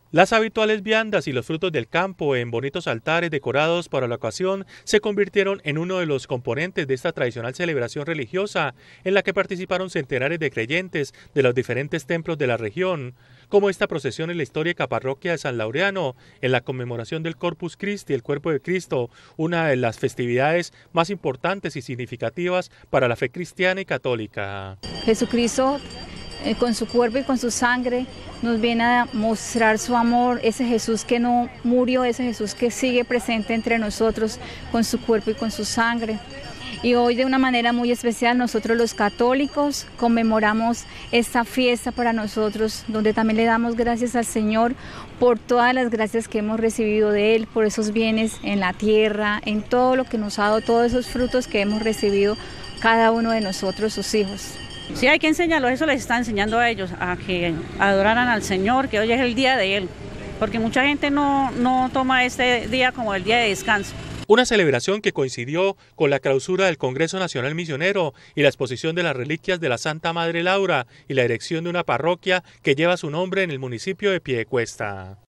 Las habituales viandas y los frutos del campo en bonitos altares decorados para la ocasión se convirtieron en uno de los componentes de esta tradicional celebración religiosa en la que participaron centenares de creyentes de los diferentes templos de la región, como esta procesión en la histórica parroquia de San Laureano, en la conmemoración del Corpus Christi, el Cuerpo de Cristo, una de las festividades más importantes y significativas para la fe cristiana y católica. Jesucristo con su cuerpo y con su sangre nos viene a mostrar su amor, ese Jesús que no murió, ese Jesús que sigue presente entre nosotros con su cuerpo y con su sangre. Y hoy de una manera muy especial nosotros los católicos conmemoramos esta fiesta para nosotros, donde también le damos gracias al Señor por todas las gracias que hemos recibido de Él, por esos bienes en la tierra, en todo lo que nos ha dado, todos esos frutos que hemos recibido cada uno de nosotros, sus hijos. Sí, hay que enseñarlos, eso les está enseñando a ellos, a que adoraran al Señor, que hoy es el día de Él, porque mucha gente no toma este día como el día de descanso. Una celebración que coincidió con la clausura del Congreso Nacional Misionero y la exposición de las reliquias de la Santa Madre Laura y la erección de una parroquia que lleva su nombre en el municipio de Piedecuesta.